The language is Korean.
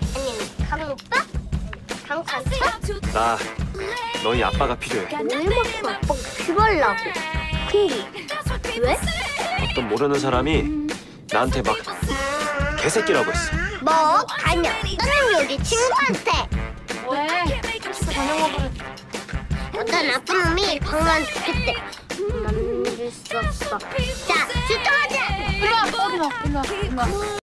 아니, 강 오빠? 강 삼촌? 나 너희 아빠가 필요해. 왜만큼 아빠가 필요하려고? 근데 왜? 어떤 모르는 사람이 나한테 막 개새끼라고 했어. 뭐? 아니야. 너는 우리 친구한테. 왜? 저녁 먹으러. 어떤 나쁜 놈이 강만 죽겠대. 난 믿을 수 없어. 자, 출동하자. 일로 와. 일로 와.